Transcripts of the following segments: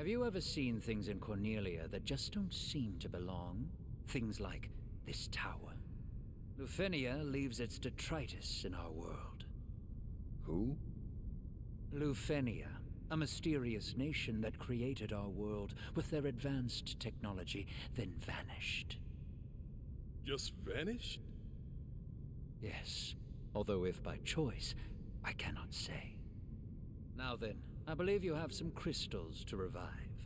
you ever seen things in Cornelia that just don't seem to belong? Things like this tower. Lufenia leaves its detritus in our world. Who? Lufenia, a mysterious nation that created our world with their advanced technology, then vanished. Just vanished? Yes, although if by choice, I cannot say. Now then, I believe you have some crystals to revive.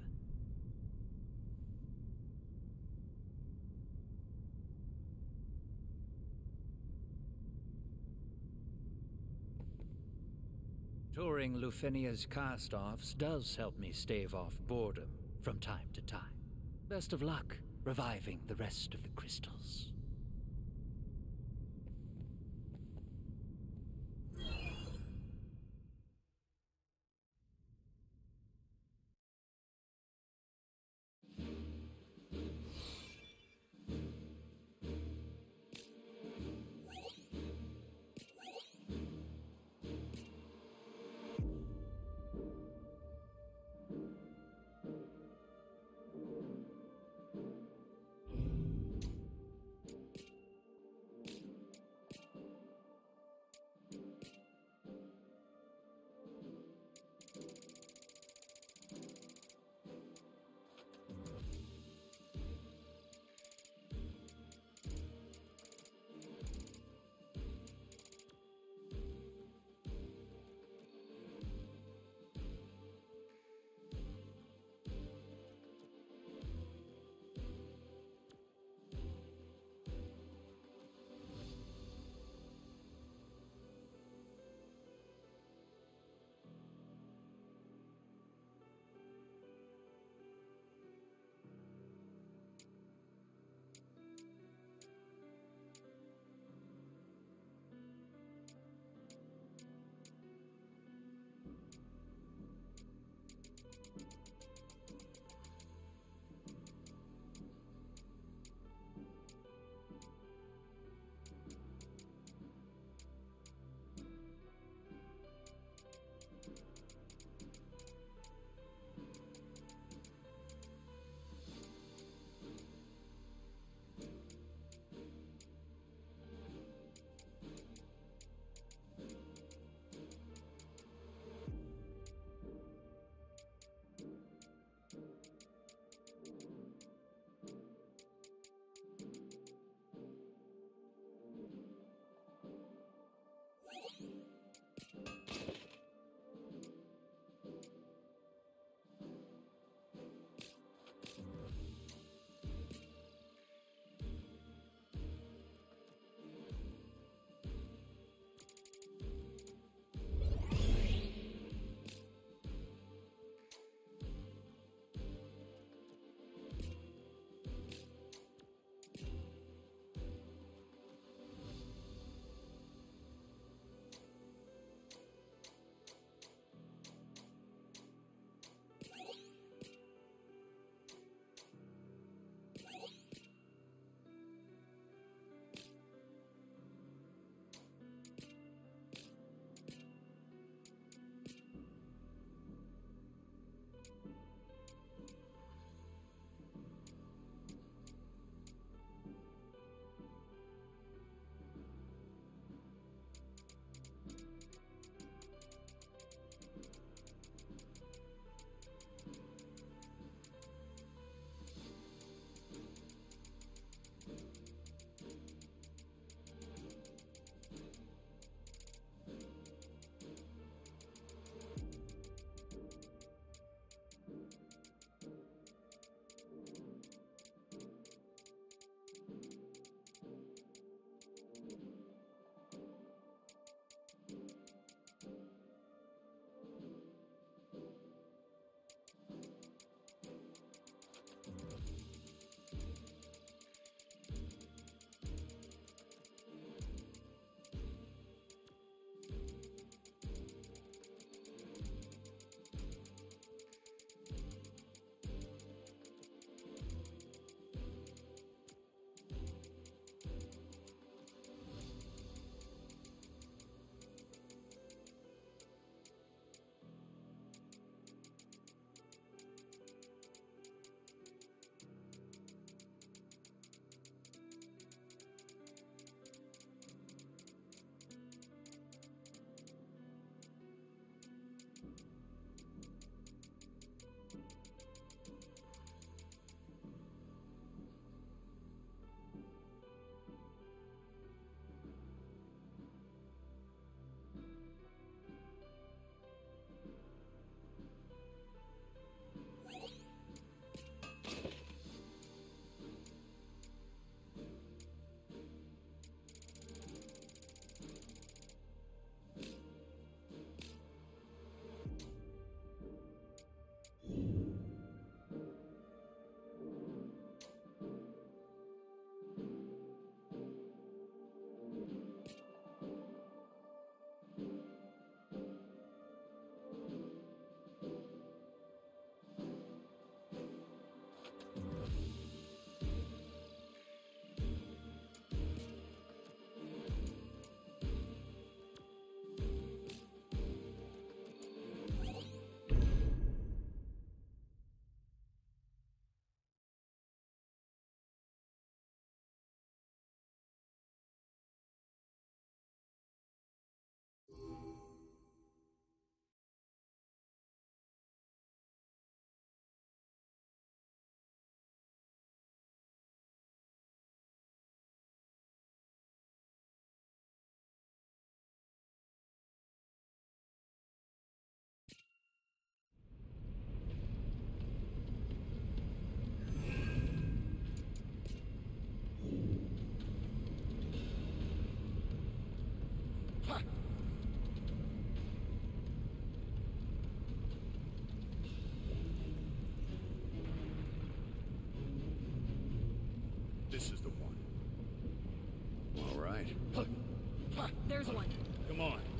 Touring Lufenia's cast-offs does help me stave off boredom from time to time. Best of luck reviving the rest of the crystals.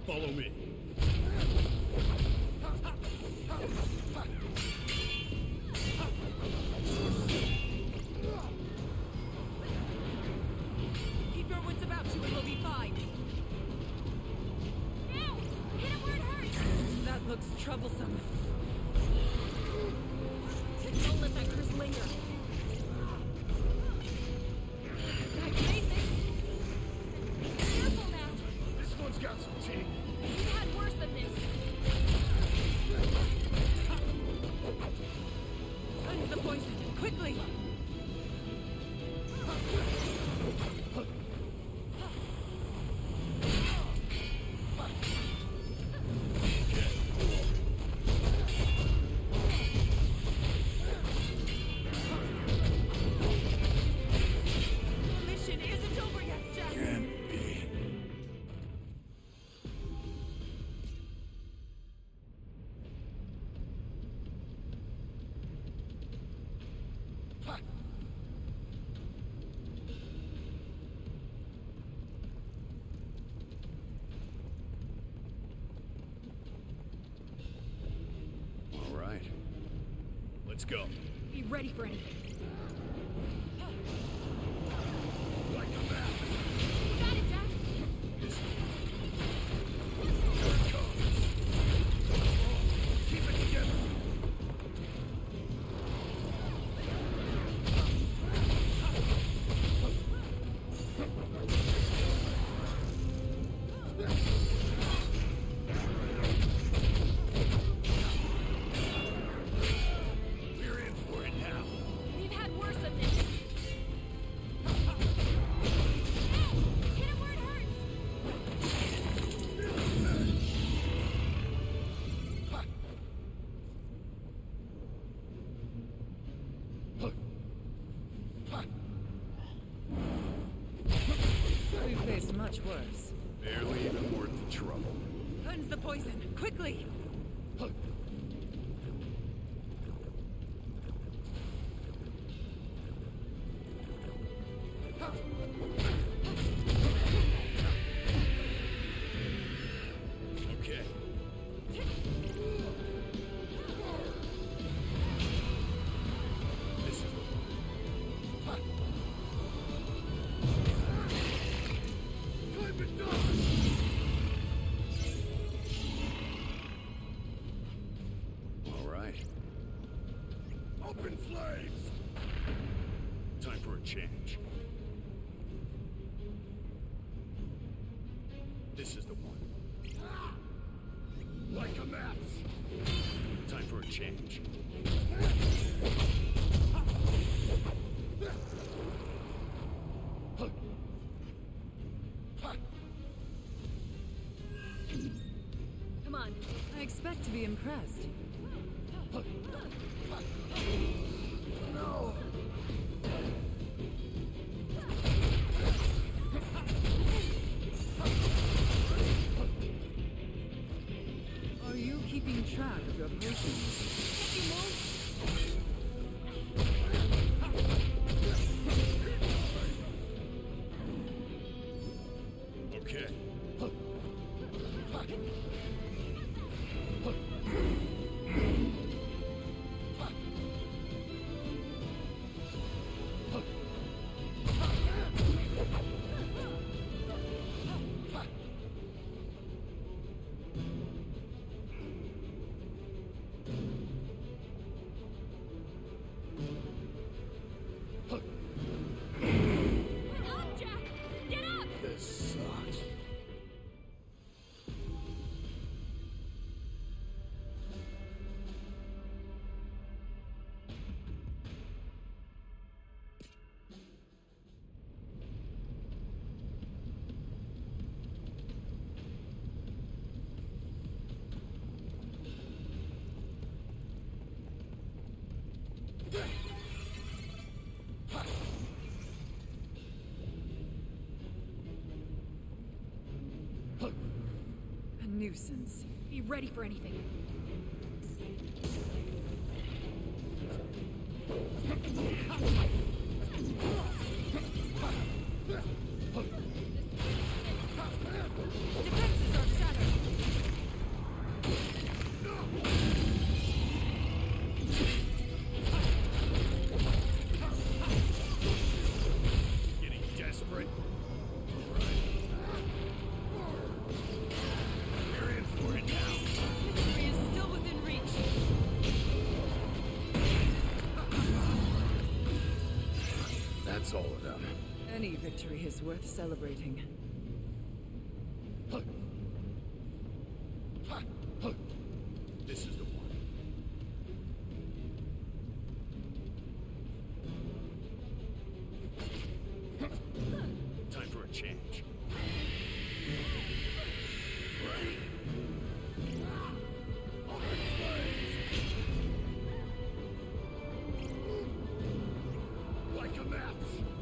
Follow me. Keep your wits about you and we'll be fine. Now! Hit him where it hurts! That looks troublesome. Don't let that curse linger. Back basics. Careful now. This one's got some teeth. We've had worse than this. Cleanse the poison, quickly! The mission isn't over yet, Jack! Can't be. All right. Let's go. Be ready for anything. Like a map. You got it, Jack! This here it comes. Keep it together. We're in for it now. We've had worse than this. Hit him where it hurts! We've faced much worse. Barely even worth the trouble. Cleanse the poison, quickly! Okay. This is Type it done. All right. Open flames. Time for a change. This is the one. Like a match. Time for a change. Come on, I expect to be impressed. No. Are you keeping track of your potions? Can't you move? Okay. Get up, Jack! Get up! This sucks. A nuisance. Be ready for anything. Defenses are shattered. That's all of them. Any victory is worth celebrating. This is the one. Time for a change. Like a match.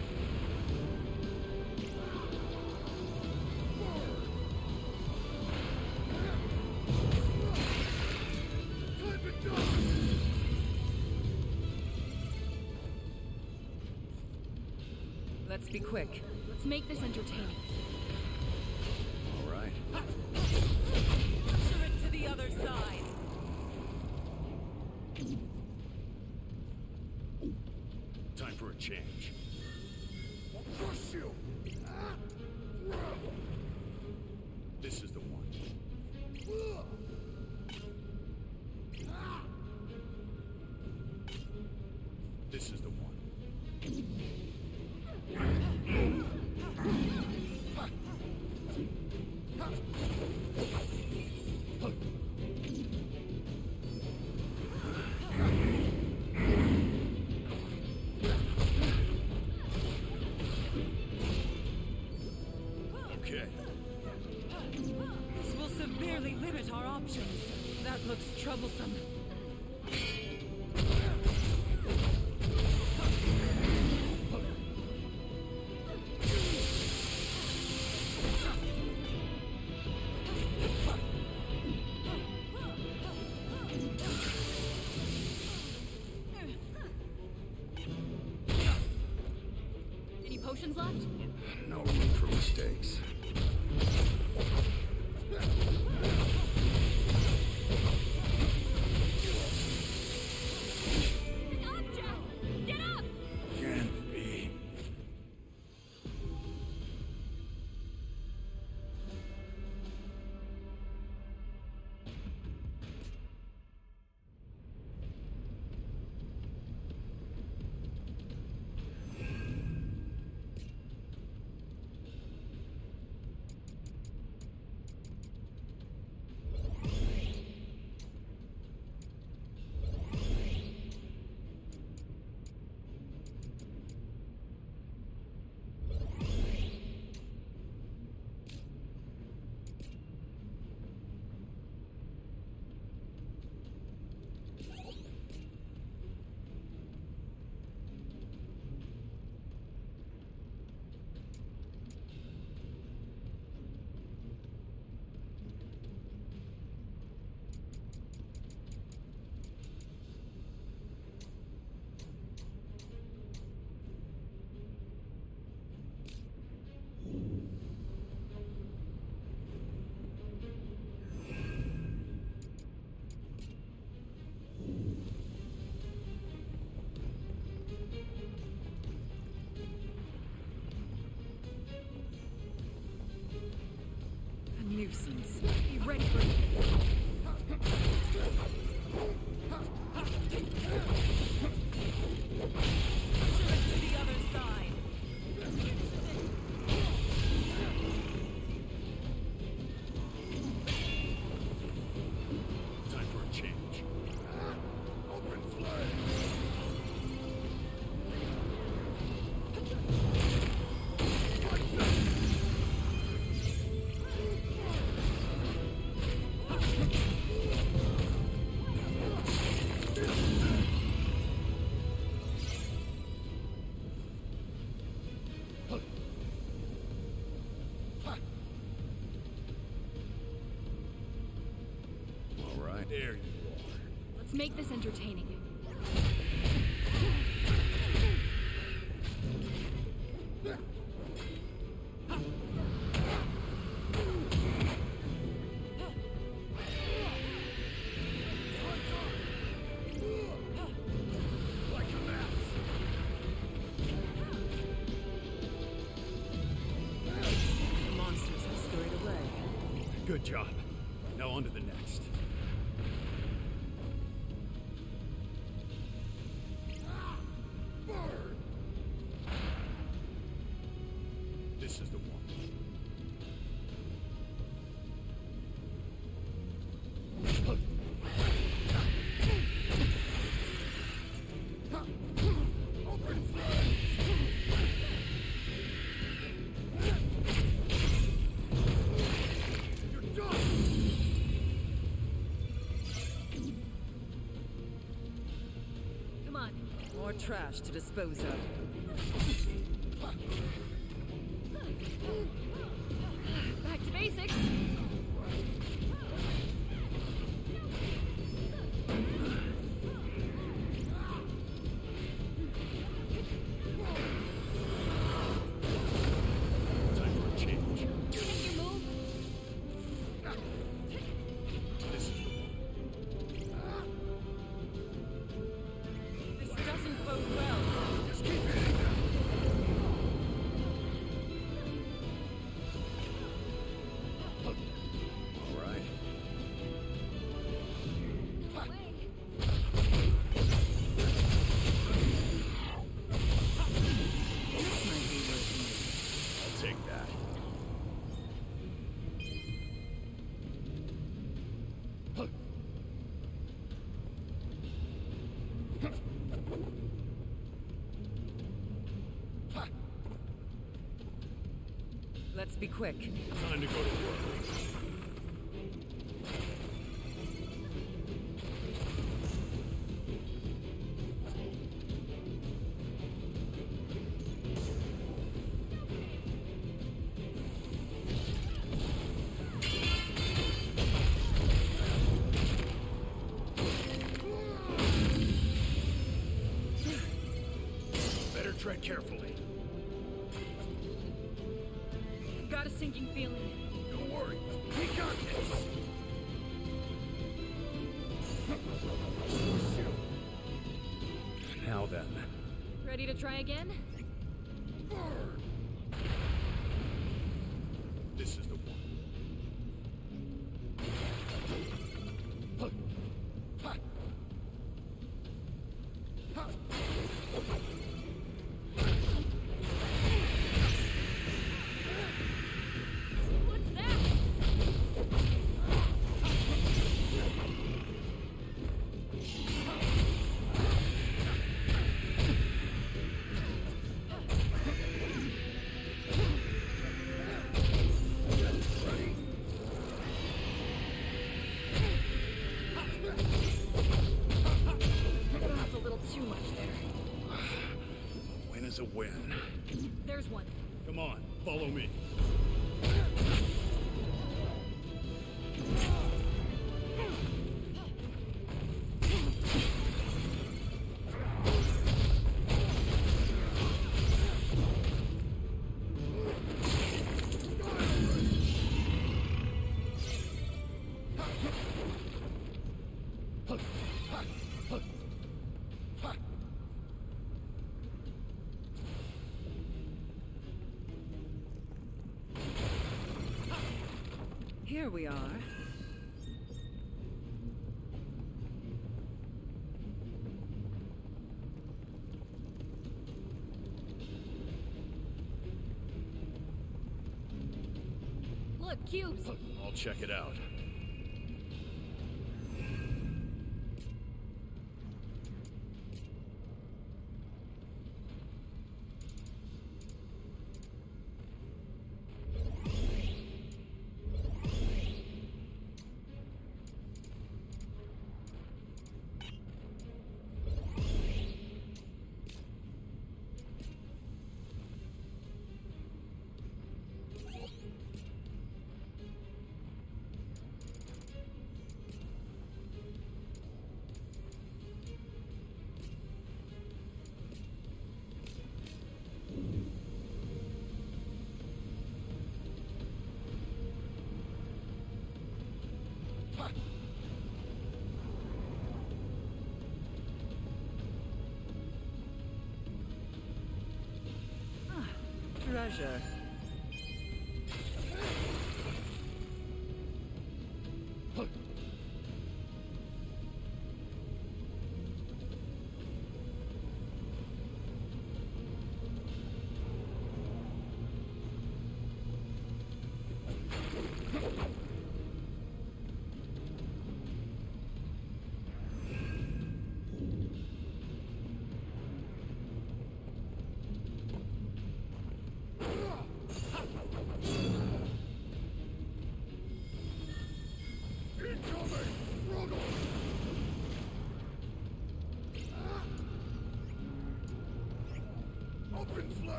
Let's be quick. Let's make this entertaining. All right. Usher it to the other side. Time for a change. I'll crush you. This is the one. This is the one. Okay. This will severely limit our options. That looks troublesome. Any potions left? No room for mistakes. Up, Jack! Get up! Can't be. A nuisance. Be ready for it. Usher it to the other side. Time for a change. Open flame. All right, there you are. Let's make this entertaining. Like a match. The monsters have scurried away. Good job. Now on to the next. This is the one. Open fire! You're done! Come on. More trash to dispose of. Back to basics. Time for a change. Can you move? This is the one. This doesn't bode well. Just keep hitting them. All right. This might be working. I'll take that. Let's be quick. Time to go to work. Better tread carefully. I've got a sinking feeling. Don't worry, we got this. Now then. Ready to try again? Burn! This is the one. What's that? That was a little too much there. A win is a win. There's one. Come on, follow me. Here we are. Look, cubes. I'll check it out. Treasure.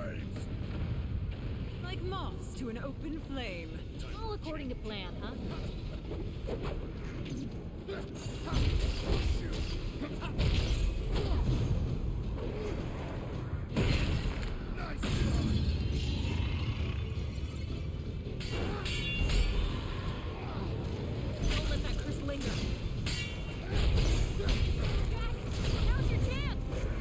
Like moths to an open flame. All according to plan, huh? Don't let that curse linger. Jack, now's your chance!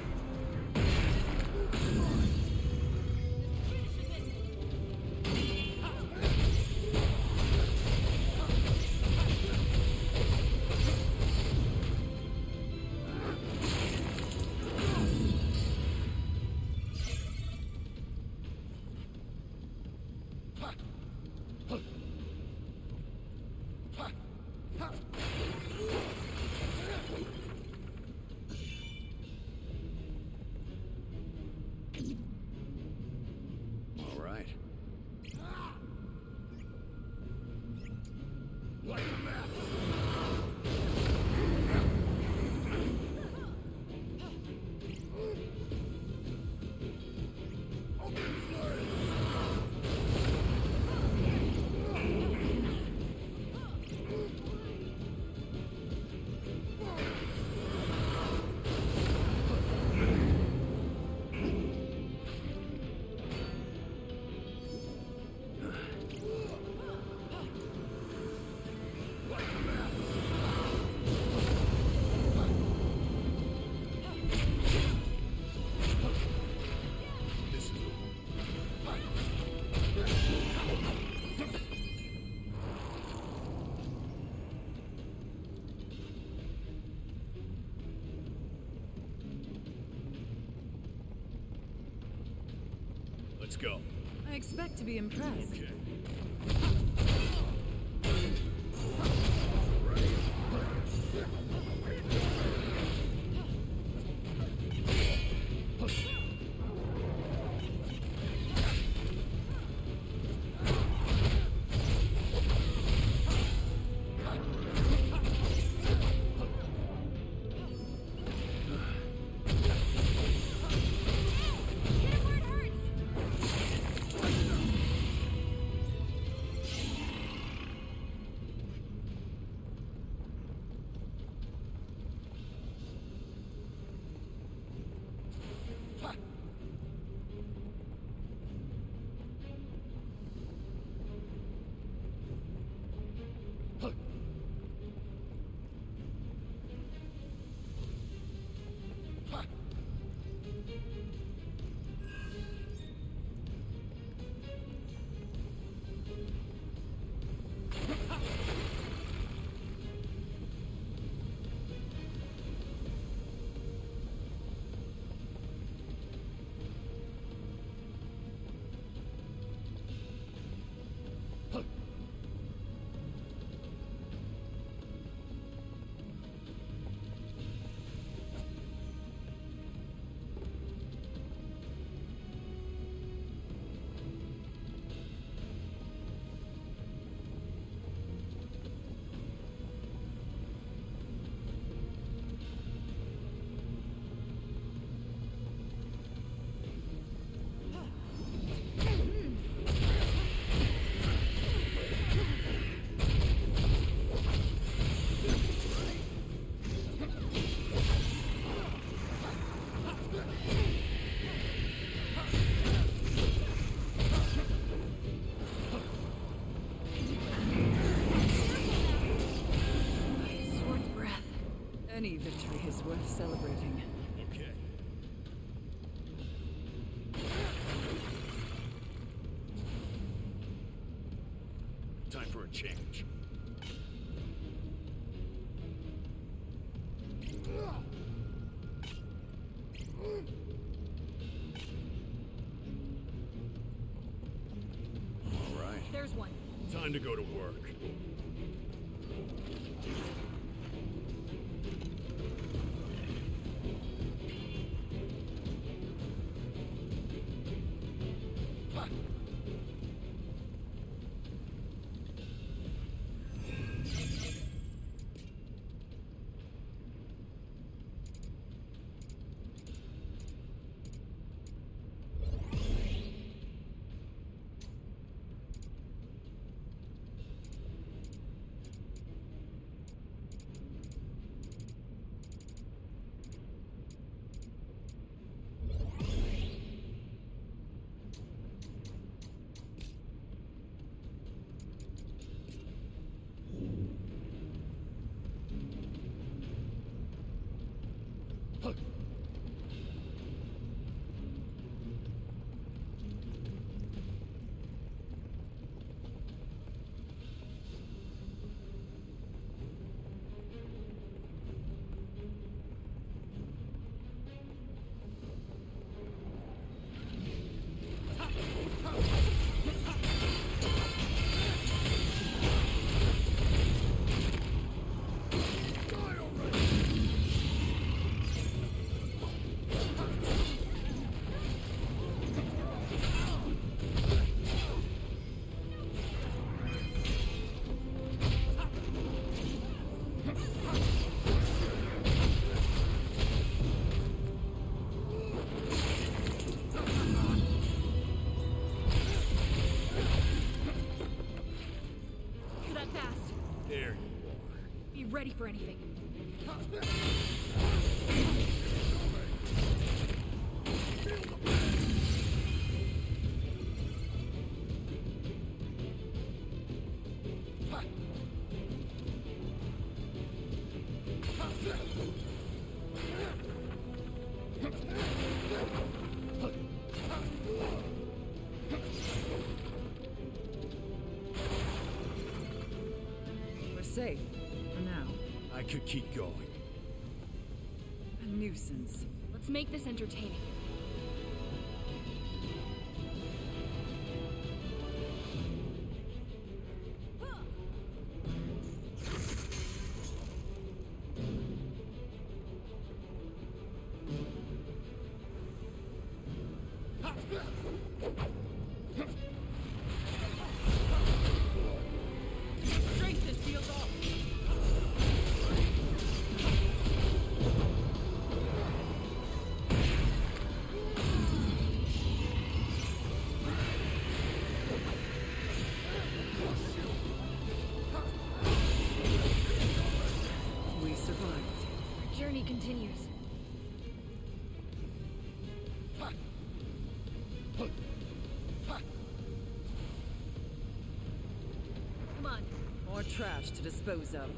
All right. Let's go. I expect to be impressed. Okay. Any victory is worth celebrating. Okay. Time for a change. All right. There's one. Time to go to work. ready for anything. We're safe. For now. I could keep going. A nuisance. Let's make this entertaining. Strength is sealed off! We survived. Our journey continues. Come on. More trash to dispose of.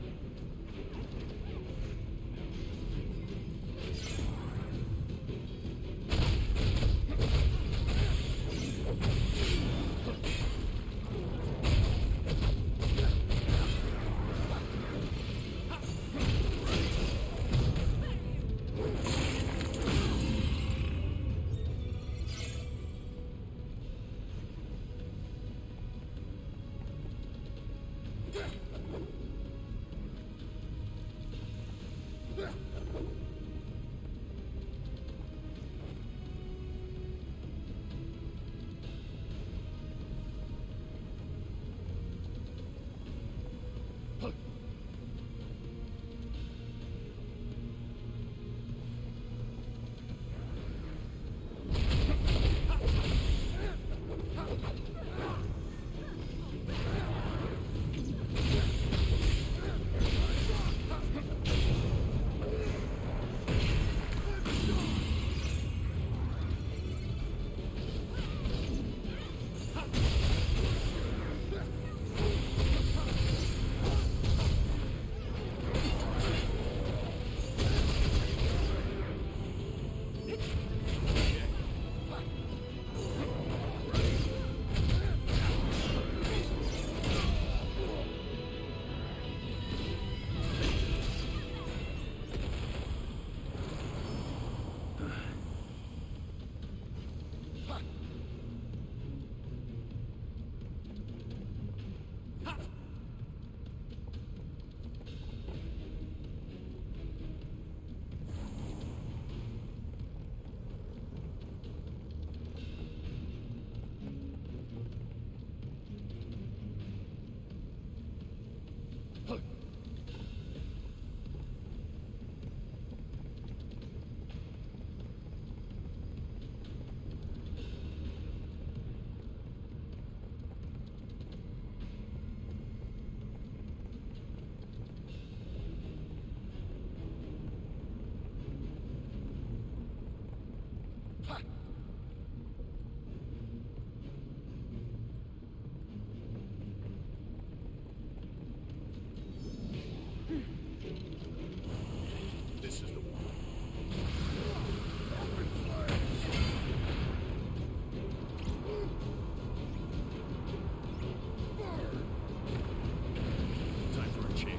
This is the one. Time for a change.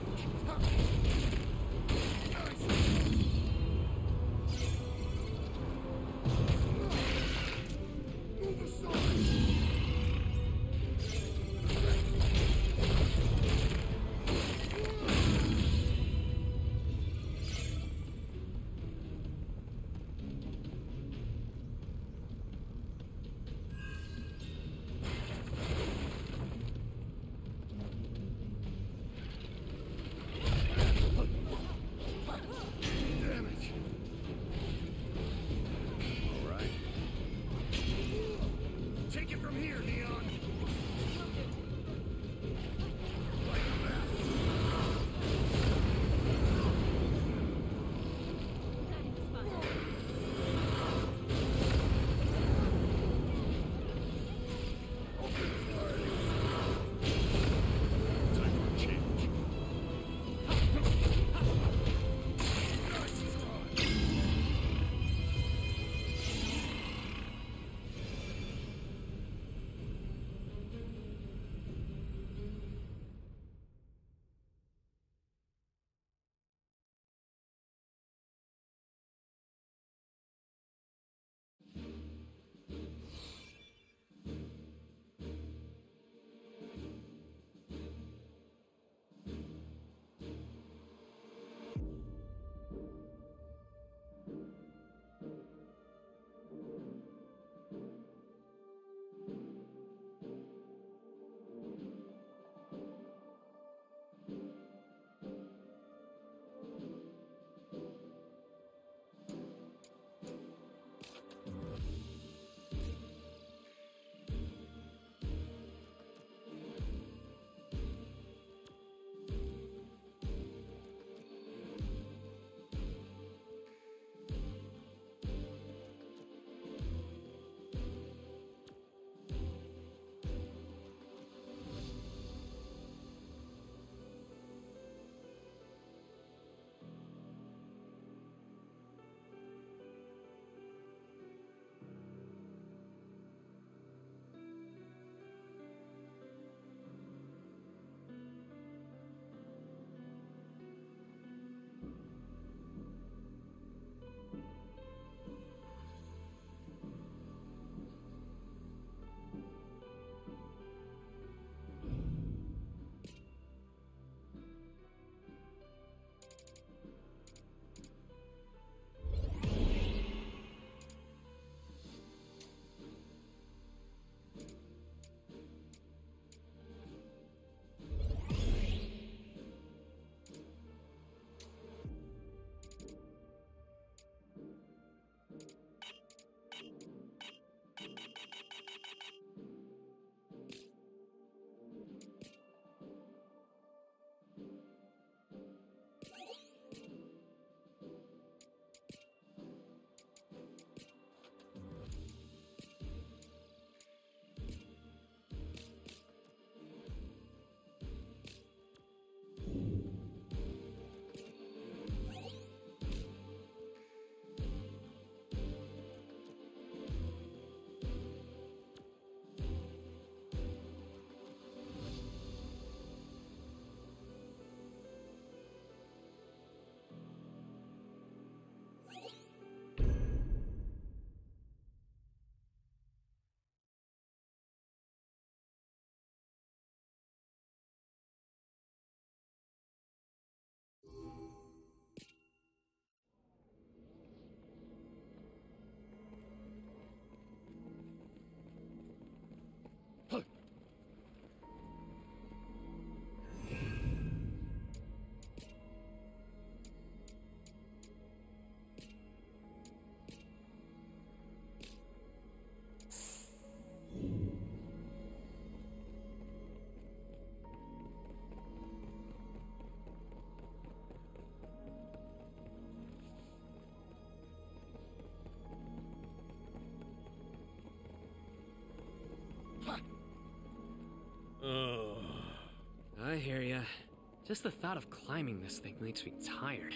I hear ya. Just the thought of climbing this thing makes me tired.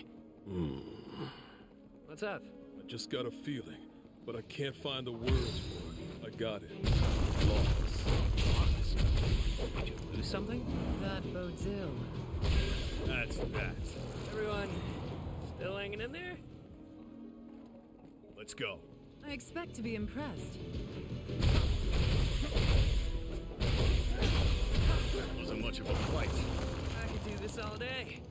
What's up? I just got a feeling, but I can't find the words for it. I got it. Lost. Did you lose something? That bodes ill. That's that. Everyone still hanging in there? Let's go. I expect to be impressed. Wasn't much of a fight. I could do this all day.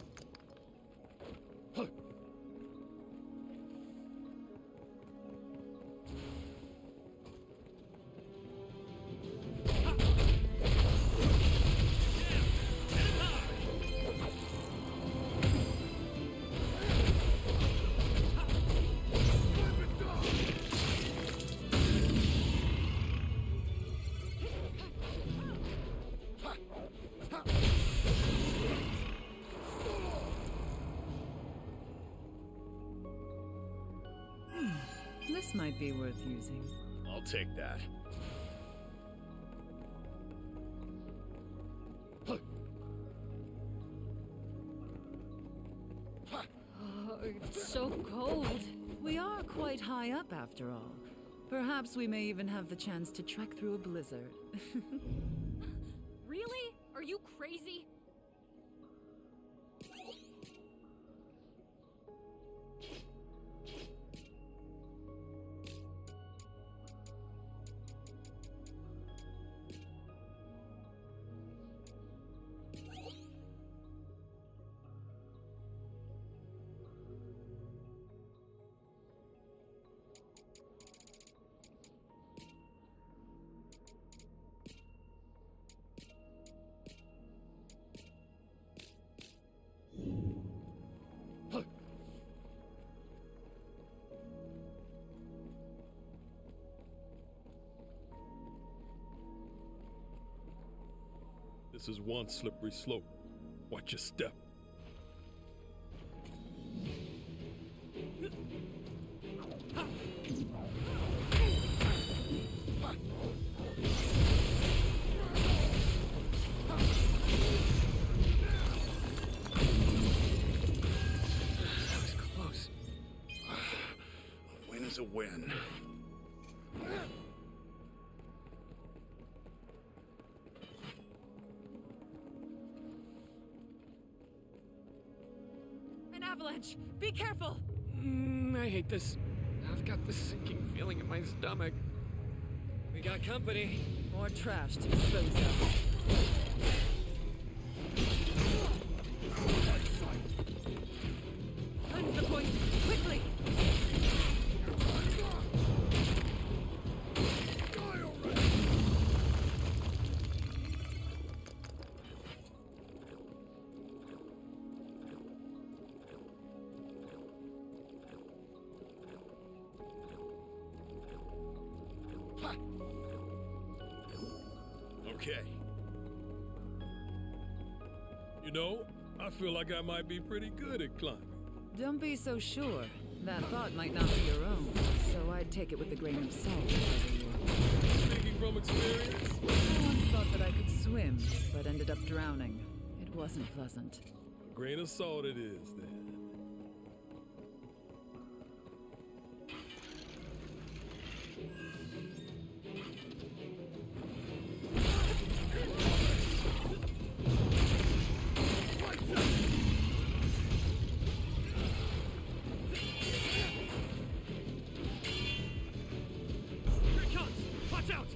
This might be worth using. I'll take that. Oh, it's so cold. We are quite high up after all. Perhaps we may even have the chance to trek through a blizzard. Really? Are you crazy? This is one slippery slope. Watch your step. That was close. A win is a win. An avalanche! Be careful! I hate this. I've got this sinking feeling in my stomach. We got company. More trash to dispose of. Cleanse the poison, quickly! Okay. You know, I feel like I might be pretty good at climbing. Don't be so sure. That thought might not be your own, so I'd take it with a grain of salt if I were you. Speaking from experience, I once thought that I could swim, but ended up drowning. It wasn't pleasant. a grain of salt it is then. Here it comes! Watch out!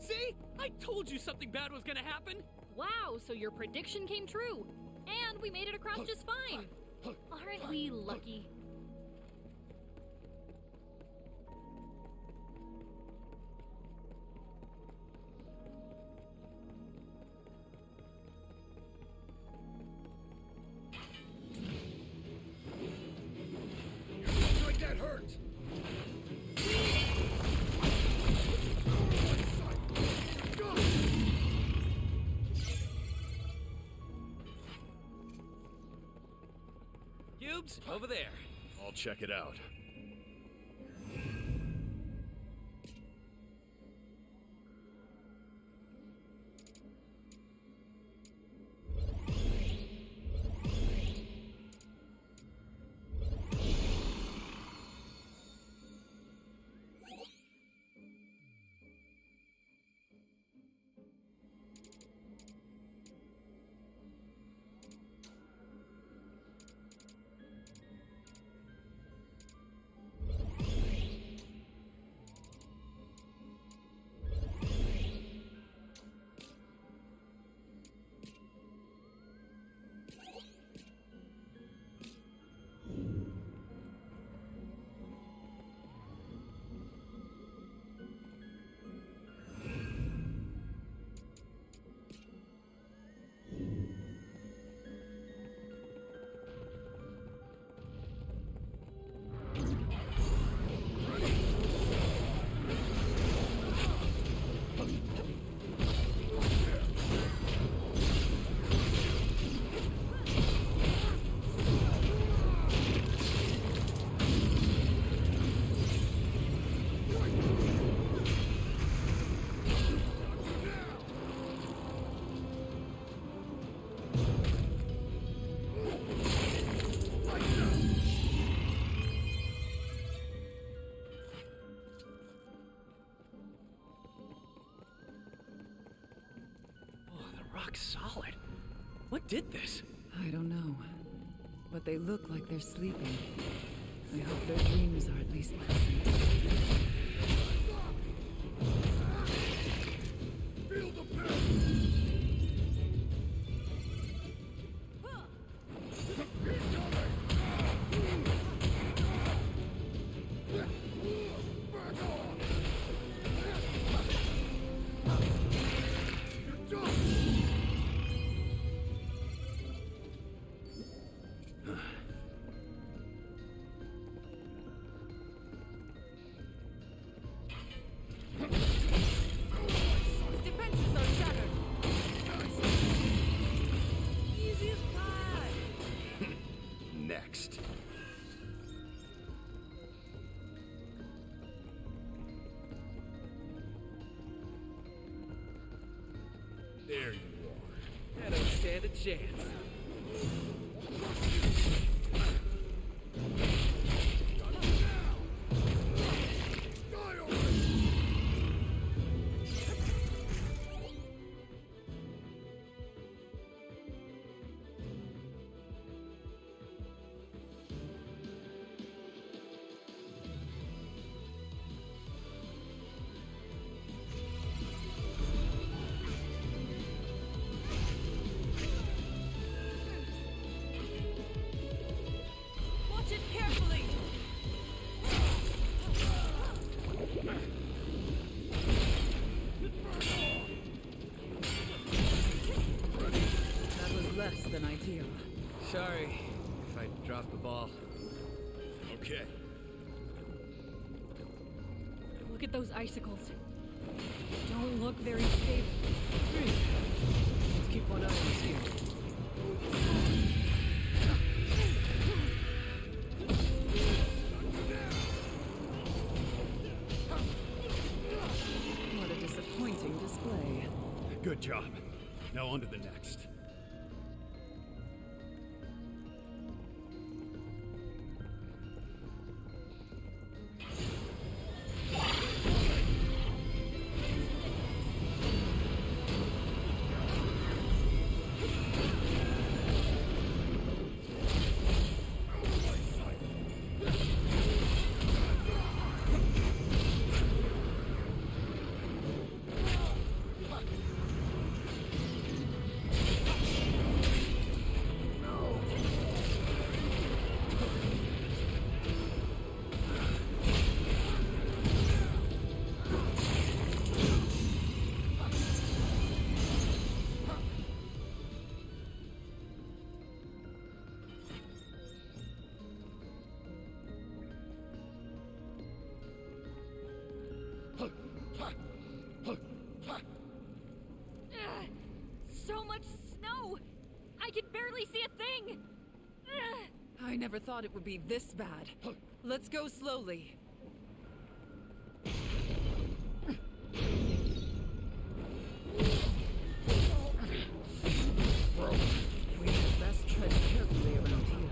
See? I told you something bad was gonna happen! Wow, so your prediction came true. And we made it across just fine. Aren't we lucky? Looks like that hurt. Cubes, over there. I'll check it out. Rock solid. What did this? I don't know. But they look like they're sleeping. I hope their dreams are at least pleasant. Feel the pain. Next. There you are. I don't stand a chance. Less than ideal. Sorry if I dropped the ball. Okay. Look at those icicles. Don't look very stable. Let's keep one eye on the field. What a disappointing display. Good job. Now on to the next. I never thought it would be this bad. Let's go slowly. We had best tread carefully around here.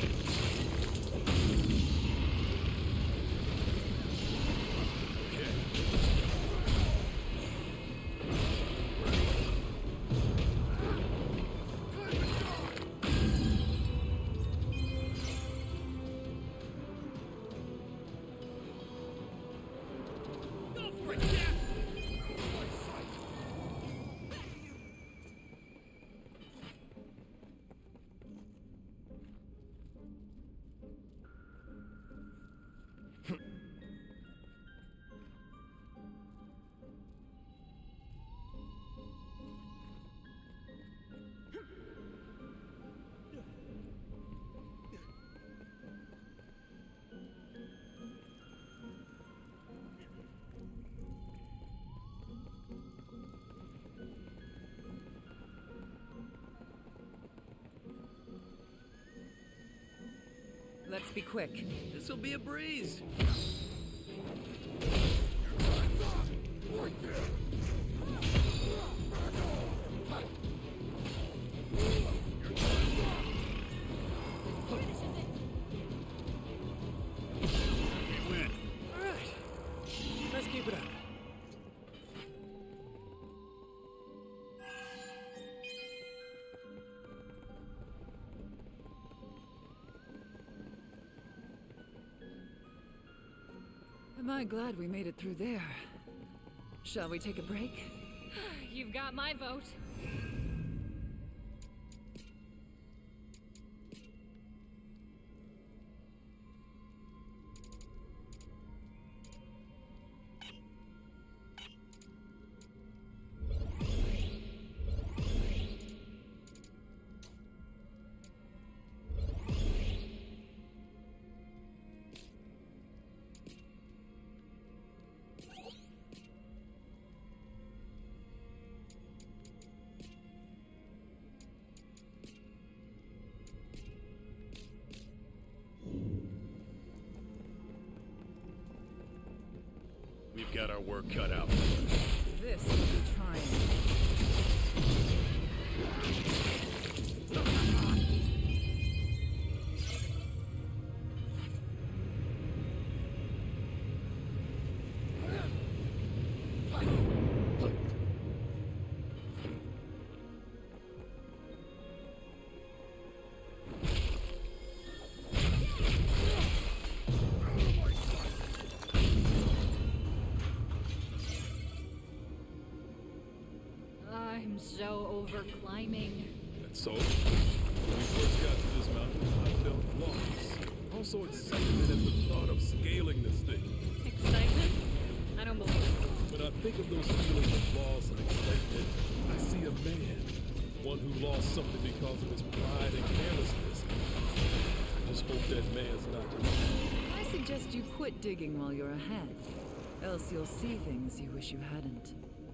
Let's be quick. This'll be a breeze. We win. All right. Let's keep it up. Am I glad we made it through there? Shall we take a break? You've got my vote. We've got our work cut out. This will be trying. I'm so over climbing. And so, when we first got to this mountain, I felt lost. Also excited at the thought of scaling this thing. Excitement? I don't believe it. When I think of those feelings of loss and excitement, I see a man. One who lost something because of his pride and carelessness. I just hope that man's not I suggest you quit digging while you're ahead. Else you'll see things you wish you hadn't.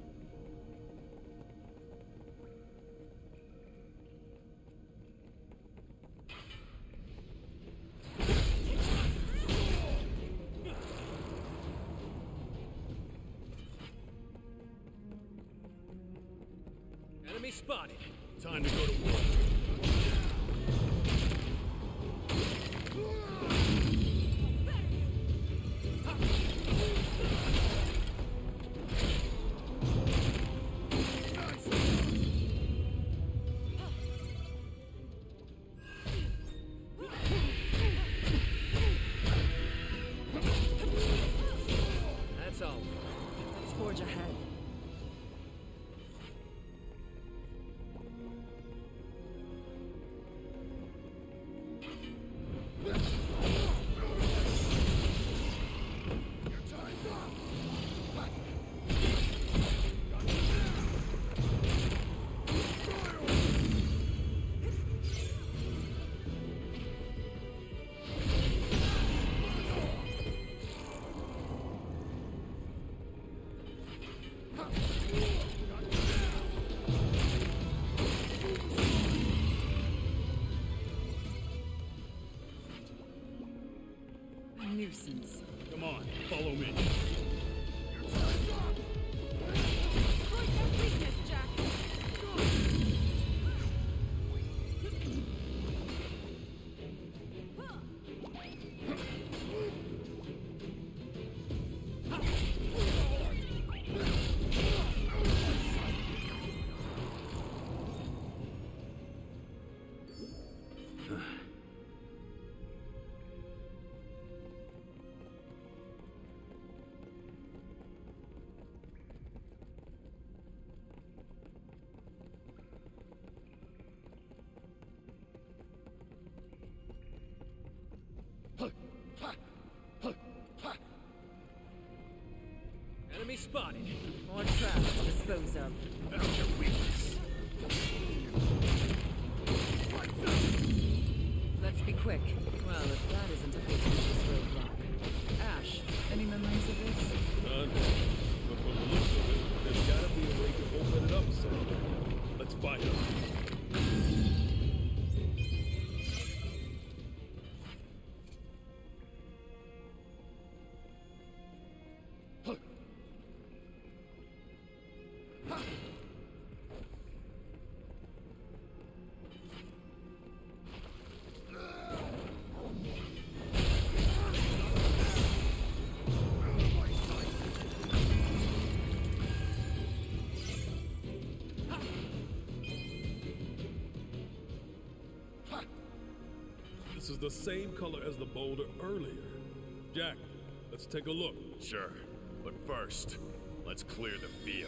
Enemy spotted. Time to go to work. That's all. Let's forge ahead. spotted. More trash to dispose of. Found your weakness. Let's be quick. Well, if that isn't a business roadblock. Ash, any memories of this? None. But from the looks of it, there's gotta be a way to open it up somewhere. Let's find out. This is the same color as the boulder earlier. Jack, let's take a look. Sure. But first, let's clear the field.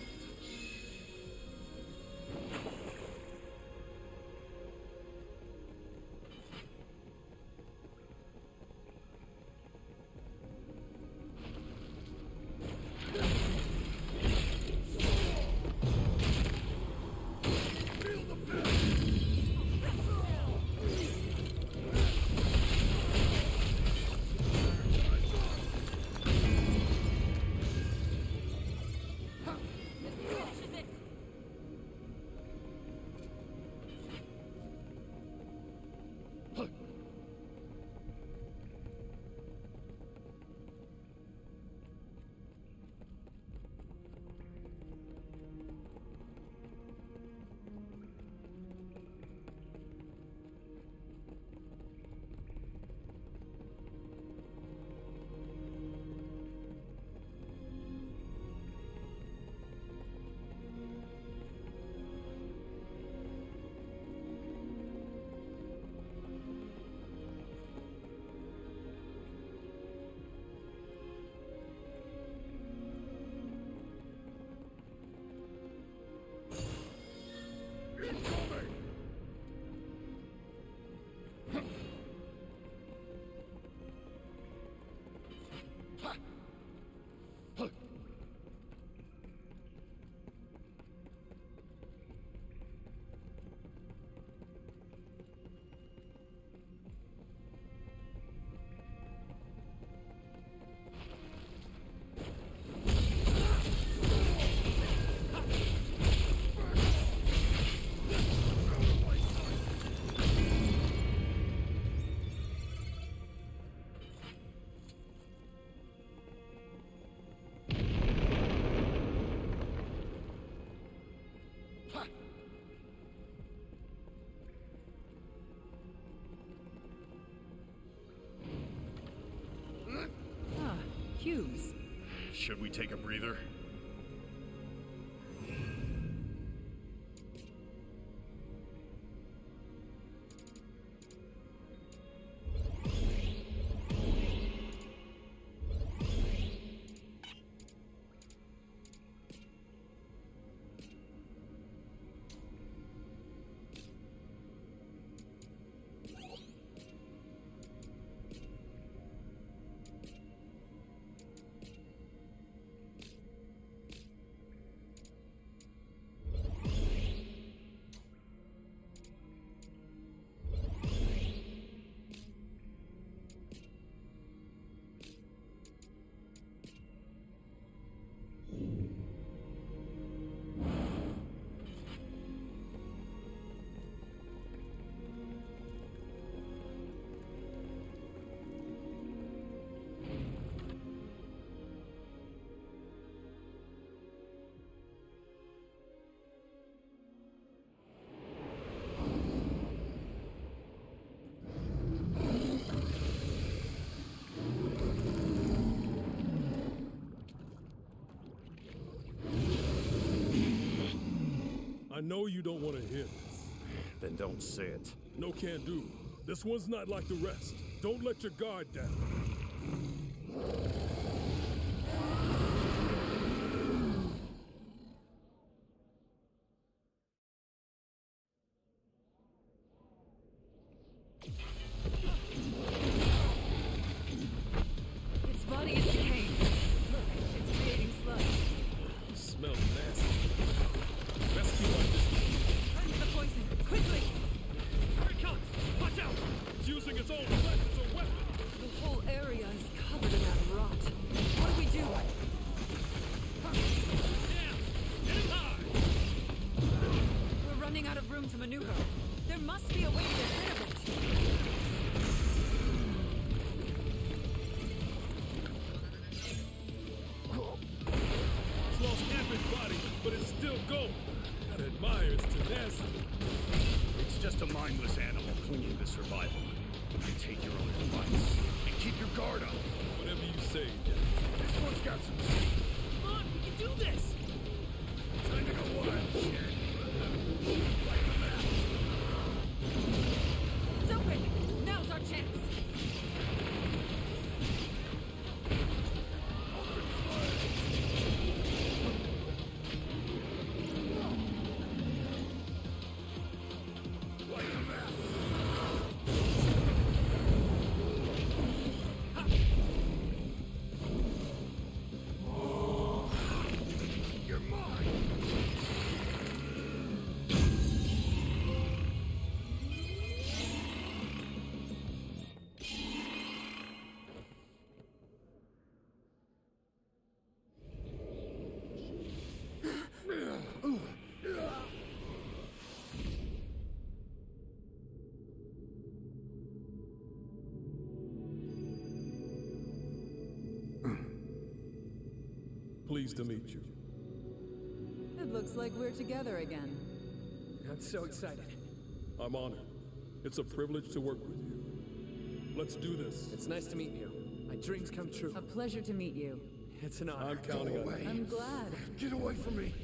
Cubes. Should we take a breather? I know you don't want to hear this. Then don't say it. No can do. This one's not like the rest. Don't let your guard down. Its body is decaying. Look, it's creating sludge. room to maneuver. There must be a way to get rid of it. It's lost half its body, but it's still going. Gotta admire its tenacity. It's just a mindless animal clinging to survival. Take your own advice and keep your guard up. Whatever you say, Jack. This one's got some teeth. Come on, we can do this! Time to go wild, shit. It's open! Now's our chance! Pleased to meet you. It looks like we're together again. I'm so excited. I'm honored. It's a privilege to work with you. Let's do this. It's nice to meet you. My dreams come true. A pleasure to meet you. It's an honor. I'm counting on you. I'm glad. Get away from me.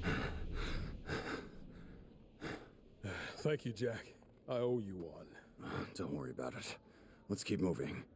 Thank you, Jack. I owe you one. Don't worry about it. Let's keep moving.